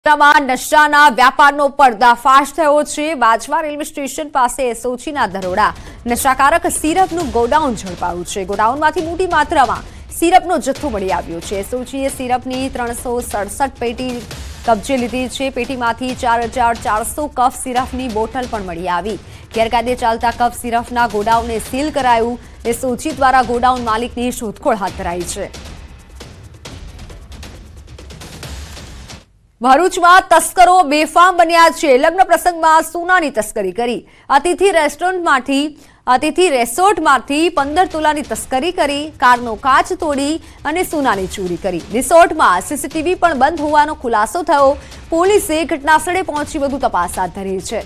નશાના વ્યાપારનો પર્દાફાશ થયો છે। બાજવા રેલવે સ્ટેશન પાસે એસઓજીના દરોડા નશાકારક સિરપનું ગોડાઉન ઝડપાયું છે। ગોડાઉનમાંથી મોટી માત્રામાં સિરપનો જથ્થો મળી આવ્યો છે। એસઓજીએ સિરપની 367 પેટી કબજે લીધી છે। પેટીમાંથી 4400 કફ સિરપની બોટલ પણ મળી આવી। ગેરકાયદે ચાલતા કફ સિરપના ગોડાઉનને સીલ કરાયું। એસઓજી દ્વારા ગોડાઉન માલિકની શોધખોળ હાથ ધરાઈ છે। ભરૂચમાં તસ્કરો બેફામ બન્યા છે। લગ્ન પ્રસંગમાં સોનાની તસ્કરી કરી। અતિથિ રિસોર્ટમાંથી 15 તોલાની તસ્કરી કરી। કારનો કાચ તોડી અને સોનાની ચોરી કરી। રિસોર્ટમાં સીસીટીવી પણ બંધ હોવાનો ખુલાસો થયો। પોલીસે ઘટનાસ્થળે પહોંચી વધુ તપાસ હાથ ધરી છે।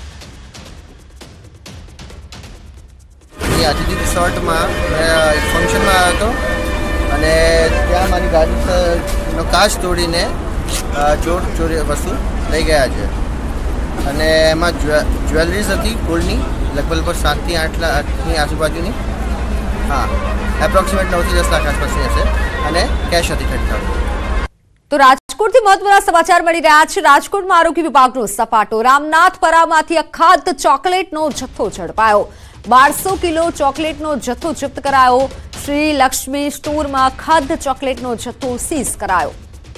અતિથિ રિસોર્ટમાં એક ફંક્શનમાં આવ્યો હતો અને ત્યાં મારી ગાડીનો કાચ તોડીને ચોરી વસ્તુ લઈ ગયા છે અને એમાં જ્વેલરીઝ હતી ગોલ્ડની લગભગ 7 થી 8 લાખની આજુબાજુની। હા, એપ્રોક્સિમેટ 9 થી 10 લાખ આસપાસની હશે અને કેશ હતી 30,000। તો રાજકોટથી મહત્વના સમાચાર મળી રહ્યા છે। રાજકોટમાં આરોગ્ય વિભાગનો સપાટો। રામનાથપરામાંથી અખાદ્ય ચોકલેટનો જથ્થો ઝડપાયો। 1200 કિલો ચોકલેટનો જથ્થો જપ્ત કરાયો। શ્રી લક્ષ્મી સ્ટોરમાં અખાદ્ય ચોકલેટનો જથ્થો સીઝ કરાયો।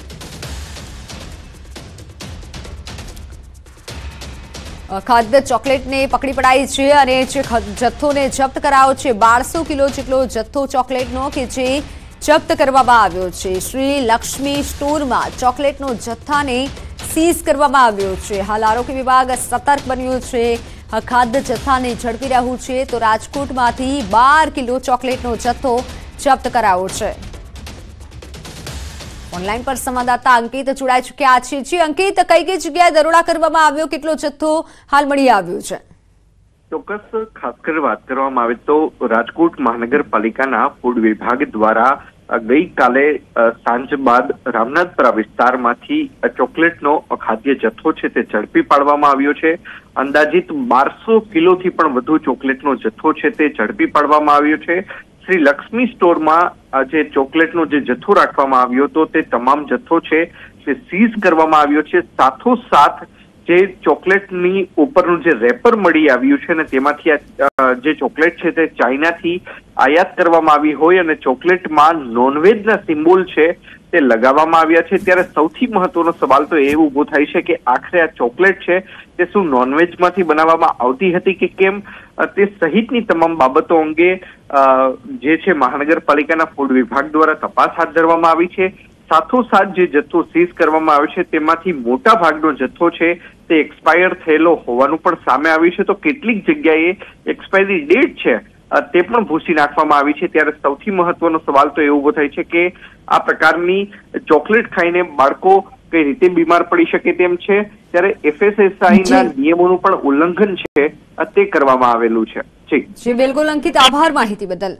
ખાદ્ય ચોકલેટને પકડી પડાઈ છે અને જે જથ્થોને જપ્ત કરાયો છે 1200 કિલો જેટલો જથ્થો ચોકલેટનો કે જે જપ્ત કરવામાં આવ્યો છે। શ્રી લક્ષ્મી સ્ટોરમાં ચોકલેટનો જથ્થાને સીઝ કરવામાં આવ્યો છે। હાલ આરોગ્ય વિભાગ સતર્ક બન્યું છે। ખાદ્ય જથ્થાને ઝડપી રહ્યું છે તો રાજકોટમાંથી 12 કિલો ચોકલેટનો જથ્થો જપ્ત કરાયો છે। ઓનલાઈન પર સંવાદદાતા અંકિત જોડાઈ ચૂક્યા છે। જી અંકિત, કઈ જગ્યાએ દરોડા કરવામાં આવ્યો, કેટલો જથ્થો હાલ મળી આવ્યો છે? ચોક્કસ ખાસ કરી વાત કરવામાં આવે તો રાજકોટ મહાનગરપાલિકાના ફૂડ વિભાગ દ્વારા ગઈકાલે સાંજ બાદ રામનાથપરા વિસ્તારમાંથી ચોકલેટનો ખાદ્ય જથ્થો છે તે ઝડપી પાડવામાં આવ્યો છે। અંદાજિત 1200 કિલોથી પણ વધુ ચોકલેટનો જથ્થો છે તે ઝડપી પાડવામાં આવ્યો છે। શ્રી લક્ષ્મી સ્ટોરમાં જે ચોકલેટનો જે જથ્થો રાખવામાં આવ્યો હતો તે તમામ જથ્થો છે તે સીઝ કરવામાં આવ્યો છે। સાથોસાથ જે ચોકલેટની ઉપરનું જે રેપર મળી આવ્યું છે ને તેમાંથી જે ચોકલેટ છે તે ચાઇનાથી આયાત કરવામાં આવી હોય અને ચોકલેટમાં નોનવેજના સિમ્બોલ છે તે લગાવવામાં આવ્યા છે। ત્યારે સૌથી મહત્વનો સવાલ તો એ ઊભો થાય છે કે આખરે આ ચોકલેટ છે તે શું નોનવેજમાંથી બનાવવામાં આવતી હતી કે કેમ, તે સહિતની તમામ બાબતો અંગે જે છે મહાનગરપાલિકાના ફૂડ વિભાગ દ્વારા તપાસ હાથ ધરવામાં આવી છે। સાથોસાથ જે જથ્થો સીઝ કરવામાં આવ્યો છે તેમાંથી મોટા ભાગનો જથ્થો છે તે એક્સપાયર થયેલો હોવાનું પણ સામે આવ્યું છે। તો કેટલીક જગ્યાએ એક્સપાયરી ડેટ છે તે પણ ભૂસી નાખવામાં આવી છે। ત્યારે સૌથી મહત્વનો સવાલ તો એ ઉભો થાય છે કે આ પ્રકારની ચોકલેટ ખાઈને બાળકો કઈ રીતે બીમાર પડી શકે તેમ છે। ત્યારે FSSAIના નિયમોનું પણ ઉલ્લંઘન છે તે કરવામાં આવેલું છે। જી બિલકુલ અંકિત, આભાર માહિતી બદલ।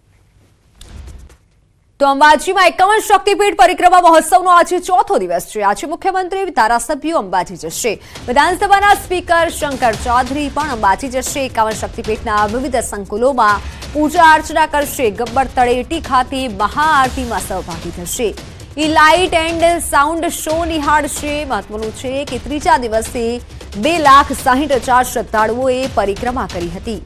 તો અંબાજીમાં 51 શક્તિપીઠ પરિક્રમા મહોત્સવનો આજે ચોથો દિવસ છે। આજે મુખ્યમંત્રી, ધારાસભ્યો અંબાજી જશે। વિધાનસભાના સ્પીકર શંકર ચૌધરી પણ અંબાજી જશે। 51 શક્તિપીઠના વિવિધ સંકુલોમાં પૂજા અર્ચના કરશે। ગબ્બર તળેટી ખાતે મહાઆરતીમાં સહભાગી થશે। લાઇટ એન્ડ સાઉન્ડ શો નિહાળશે। મહત્વનું છે કે ત્રીજા દિવસે 2,60,000 શ્રદ્ધાળુઓએ પરિક્રમા કરી હતી।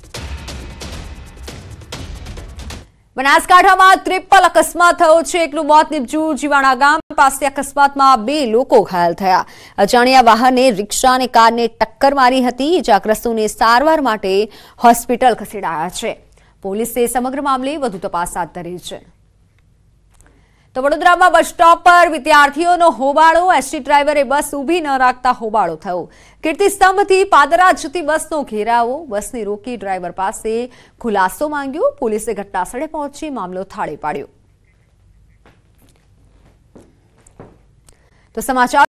બનાસકાંઠામાં ટ્રિપલ અકસ્માત થયો છે। એકનું મોત નીપજ્યું। જીવાણા ગામ પાસે અકસ્માતમાં 2 લોકો ઘાયલ થયા। અજાણ્યા વાહને રિક્ષા અને કારને ટક્કર મારી હતી। ઇજાગ્રસ્તોને સારવાર માટે હોસ્પિટલ ખસેડાયા છે। પોલીસે સમગ્ર મામલે વધુ તપાસ હાથ ધરી છે। તો વડોદરામાં બસ સ્ટોપ પર વિદ્યાર્થીઓનો હોબાળો। એસટી ડ્રાઈવરે બસ ઊભી ન રાખતા હોબાળો થયો। કીર્તિસ્તંભથી પાદરા જતી બસનો ઘેરાવો। બસને રોકી ડ્રાઈવર પાસે ખુલાસો માંગ્યો। પોલીસે ઘટનાસ્થળે પહોંચી મામલો થાળે પાડ્યો। તો સમાચાર